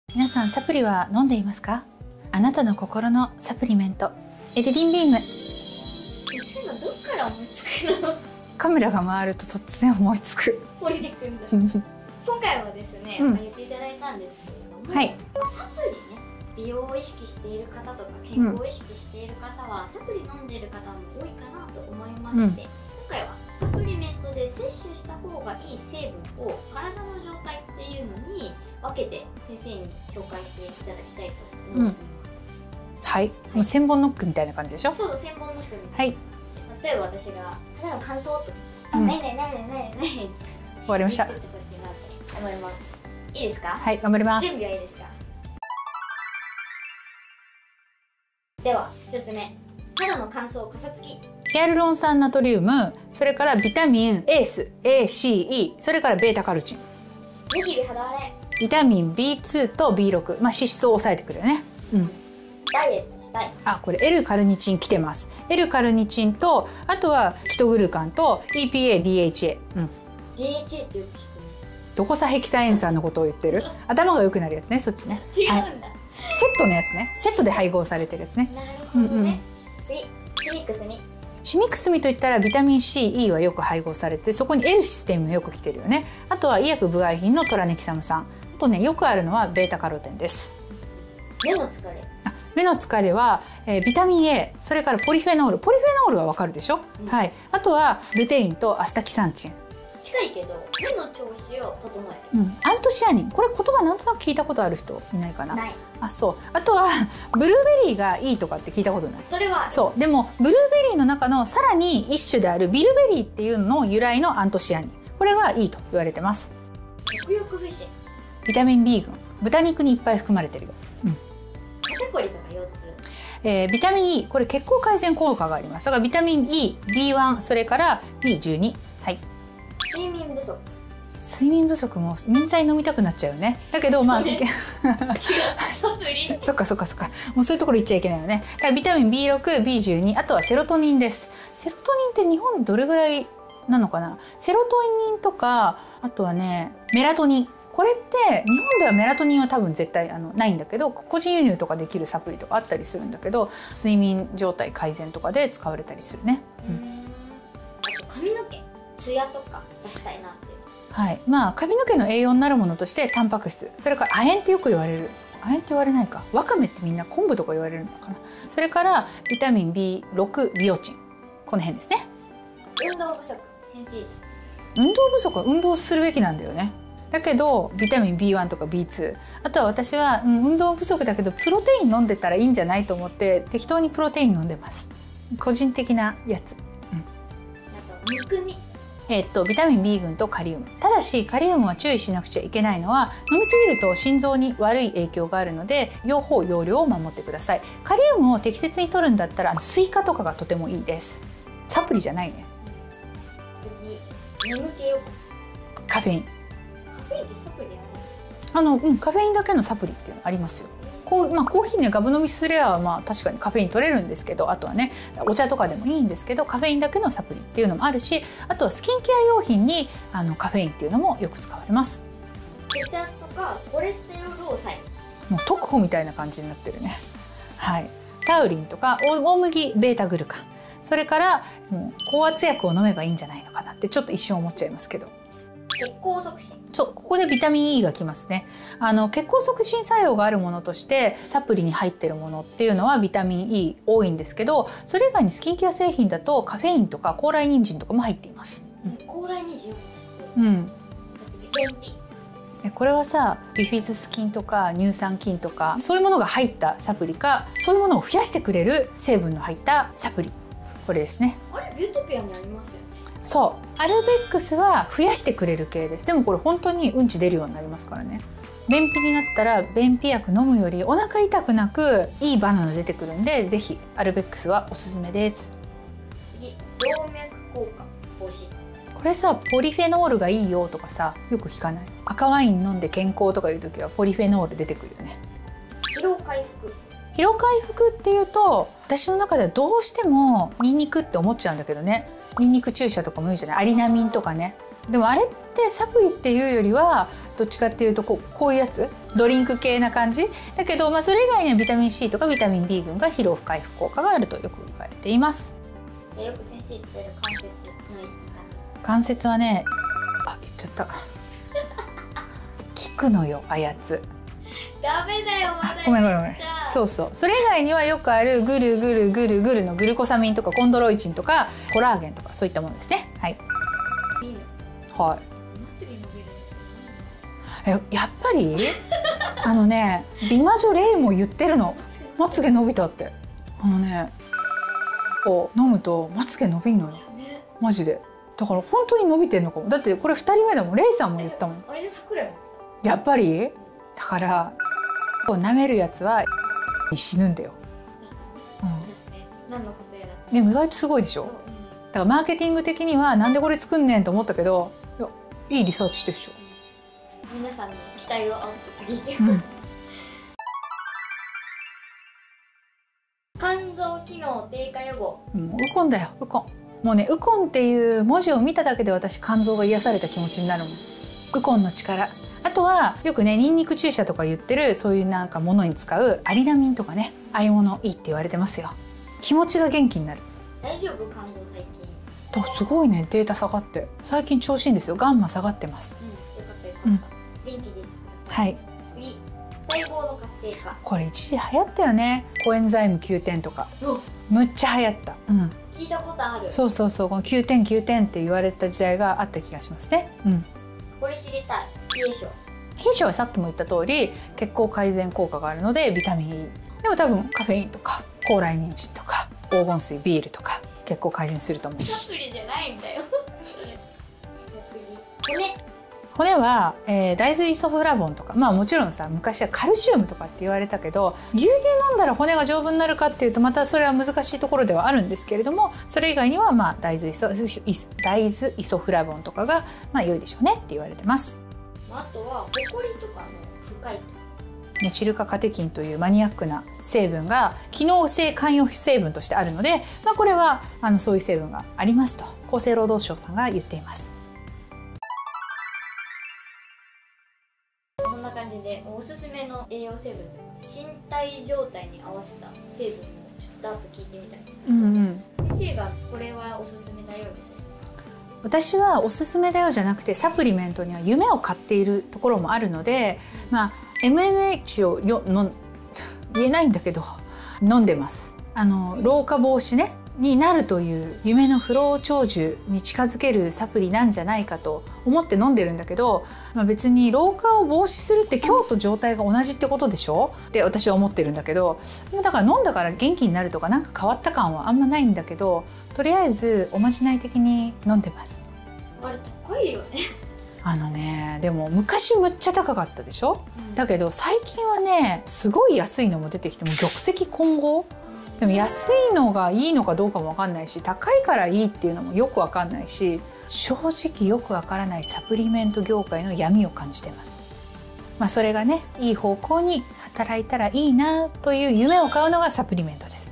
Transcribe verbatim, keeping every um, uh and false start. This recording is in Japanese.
皆さんサプリは飲んでいますか？あなたの心のサプリメント、エルリンビーム。 そういうのどっから思いつくの？ カメラが回ると突然思いつく。 降りてくるんだ。今回はですね、うん、言っていただいたんですけれども、はい、サプリね、美容を意識している方とか健康を意識している方は、うん、サプリ飲んでいる方も多いかなと思いまして、うん、今回はサプリメントで摂取した方がいい成分を体の状態っていうのに分けて先生に紹介していただきたいと思います。 うん、はい、はい、もう千本ノックみたいな感じでしょ？ そうそう、千本ノックみたいな。 はい。 例えば私が肌の乾燥とか、ないないないないないない。終わりました。 思います。いいですか？ はい、頑張ります。 準備はいいですか？では一つ目、肌の乾燥かさつき。 ヒアルロン酸ナトリウム、それからビタミン エーエス、エーシーイー、それからベータカロチン。 ニキビ肌荒れ。 ビタミン ビーツー と ビーシックス、まあ脂質を抑えてくるよね。うん。 ダイエットしたい。 あ、これ L カルニチン来てます。L カルニチンと、あとはキトグルカンと イーピーエー、ディーエイチエー。うん。 ディーエイチエー ってよく聞く。 ドコサヘキサエン酸のことを言ってる。頭が良くなるやつね、そっちね。 違うんだ。はい、 セットのやつね。セットで配合されてるやつね。 なるほどね。うんうん、次、シミクスミ。 シミクスミといったらビタミン シー、イー はよく配合されて、そこに L システムもよく来てるよね。あとは医薬部外品のトラネキサム酸。あとね、よくあるのはベータカロテンです。 目の疲れ。 あ、目の疲れは、えー、ビタミン A、それからポリフェノール。ポリフェノールはわかるでしょ？うん、はい。あとはルテインとアスタキサンチン。 近いけど目の調子を整える。うん、アントシアニン、これ言葉なんとなく聞いたことある人いないかな。 ない。 あ、そう。あとはブルーベリーがいいとかって聞いたことない。 それはそう。でもブルーベリーの中のさらに一種であるビルベリーっていうのの由来のアントシアニン、これがいいと言われてます。 食欲不振。 ビタミン B 群、豚肉にいっぱい含まれてるよ。うん。 肩こりとか腰痛。 えー、ビタミン E、これ血行改善効果があります。だからビタミン E、ビーワン、それから ビーじゅうに。はい。 睡眠不足。 睡眠不足も眠剤飲みたくなっちゃうよね。だけどまあ違うサプリそっかそっかそっか、もうそういうところ言っちゃいけないよね。だからビタミン ビーシックス、ビーじゅうに、あとはセロトニンです。セロトニンって日本どれぐらいなのかな。セロトニンとか、あとはねメラトニン。これって日本ではメラトニンは多分絶対あのないんだけど、個人輸入とかできるサプリとかあったりするんだけど、睡眠状態改善とかで使われたりするね。うん、 あと髪の毛ツヤとか出したいなっていう。 はい、まあ髪の毛の栄養になるものとしてタンパク質、それから亜鉛ってよく言われる。亜鉛って言われないか、わかめってみんな昆布とか言われるのかな。それからビタミン ビーシックス、ビオチン、この辺ですね。 運動不足。先生、 運動不足は運動するべきなんだよね。だけどビタミン ビーワン とか ビーツー、 あとは私は、うん、運動不足だけどプロテイン飲んでたらいいんじゃないと思って適当にプロテイン飲んでます。個人的なやつ。うん、 あとむくみ。 えっとビタミン B 群とカリウム。ただしカリウムは注意しなくちゃいけないのは、飲みすぎると心臓に悪い影響があるので、用法用量を守ってください。カリウムを適切に摂るんだったらスイカとかがとてもいいです。サプリじゃないね。 次、眠気よ。 カフェイン。 カフェインってサプリある？ あの、うん、カフェインだけのサプリっていうのありますよ。こう、まあ、コーヒーねガブ飲みすればまあ確かにカフェイン取れるんですけど、あとはねお茶とかでもいいんですけど、カフェインだけのサプリっていうのもあるし、あとはスキンケア用品にあのカフェインっていうのもよく使われます。 血圧とかコレステロールを抑える。 もう特保みたいな感じになってるね。はい。タウリンとか大麦ベータグルカン、それからもう高圧薬を飲めばいいんじゃないのかなってちょっと一瞬思っちゃいますけど。 血行促進。 そう、ここでビタミン E がきますね。あの血行促進作用があるものとしてサプリに入ってるものっていうのはビタミン E 多いんですけど、それ以外にスキンケア製品だとカフェインとか高麗人参とかも入っています。 うん、高麗人参。 うん。これはさ、ビフィズス菌とか乳酸菌とかそういうものが入ったサプリか、そういうものを増やしてくれる成分の入ったサプリ、これですね。 あれビュートピアにありますよ。 そうアルベックスは増やしてくれる系です。でもこれ本当にうんち出るようになりますからね。便秘になったら便秘薬飲むよりお腹痛くなくいいバナナ出てくるんで、ぜひアルベックスはおすすめです。 次、動脈硬化防止。 これさ、ポリフェノールがいいよとかさよく聞かない？赤ワイン飲んで健康とかいう時はポリフェノール出てくるよね。 疲労回復。 疲労回復っていうと私の中ではどうしてもニンニクって思っちゃうんだけどね。ニンニク注射とかも言うじゃない、アリナミンとかね。でもあれってサプリっていうよりはどっちかっていうとこう、こういうやつドリンク系な感じだけど、まあ、それ以外にはビタミン C とかビタミン B 群が疲労回復効果があるとよく言われています。 じゃあよく先生言ってる関節の痛み。 関節はね、あ、言っちゃった効くのよ、あやつ。 ダメだよ、まだ。 ごめんごめんごめん。そうそう。それ以外にはよくあるぐるぐるぐるぐるのグルコサミンとかコンドロイチンとかコラーゲンとかそういったものですね。はい。はい。え、やっぱりあのね、美魔女レイも言ってるの。まつげ伸びたって。あのね、こう飲むとまつげ伸びんのよ。マジで。だから本当に伸びてんのかも。だってこれふたりめだもん。レイさんも言ったもん。 あれで桜もやっぱりだからこう舐めるやつは死ぬんだよ。 何のことやら。 でも意外とすごいでしょ。だからマーケティング的にはなんでこれ作んねんと思ったけど、いや、いいリサーチしてるでしょ。 皆さんの期待を煽って次。うん、肝臓機能低下予防。 もうウコンだよ、ウコン。もうね、ウコンっていう文字を見ただけで私肝臓が癒された気持ちになるもん。ウコンの力。あとはよくね、ニンニク注射とか言ってるそういうなんかものに使うアリナミンとかね、ああいうものいいって言われてますよ。気持ちが元気になる。 大丈夫？肝臓最近。 だすごいね、データ下がって最近調子いいんですよ。ガンマ下がってます。 うん、よかったよかった。うん、元気で。 はい。 次、細胞の活性化。 これ一時流行ったよね。コエンザイムきゅうてんとか。むっちゃ流行った。うん。 聞いたことある。 そうそうそう、このきゅうてんきゅうてんって言われた時代があった気がしますね。うん。 これ知りたい。冷え性。 冷え性はさっきも言った通り血行改善効果があるのでビタミン E。でも多分カフェインとか高麗人参とか黄金水、ビールとか血行改善すると思う。 サプリじゃないんだよ。骨。 骨は、えー、大豆イソフラボンとか、まあもちろんさ、昔はカルシウムとかって言われたけど、牛乳飲んだら骨が丈夫になるかっていうとまたそれは難しいところではあるんですけれども、それ以外にはまあ大豆イソ大豆イソフラボンとかがまあ良いでしょうねって言われてます。 あとはホコリとかの深いと。 メチル化カテキンというマニアックな成分が機能性関与成分としてあるので、まあ、これはあのそういう成分がありますと厚生労働省さんが言っています。 こんな感じでおすすめの栄養成分というか身体状態に合わせた成分をちょっとあと聞いてみたいんですけど、うんうん、先生がこれはおすすめだよみたいな。 私はおすすめだよじゃなくて、サプリメントには夢を買っているところもあるので、まあ エムエヌエイチ をよの言えないんだけど飲んでます。あの老化防止ねになるという夢の不老長寿に近づけるサプリなんじゃないかと思って飲んでるんだけど、まあ、別に老化を防止するって今日と状態が同じってことでしょって私は思ってるんだけど、だから飲んだから元気になるとかなんか変わった感はあんまないんだけど、とりあえずおまじない的に飲んでます。 あれ高いよね。 あのね、でも昔むっちゃ高かったでしょ、うん、だけど最近はねすごい安いのも出てきても玉石混合。でも安いのがいいのかどうかも分かんないし、高いからいいっていうのもよく分かんないし、正直よく分からないサプリメント業界の闇を感じてます。まあそれがねいい方向に働いたらいいなという夢を買うのがサプリメントです。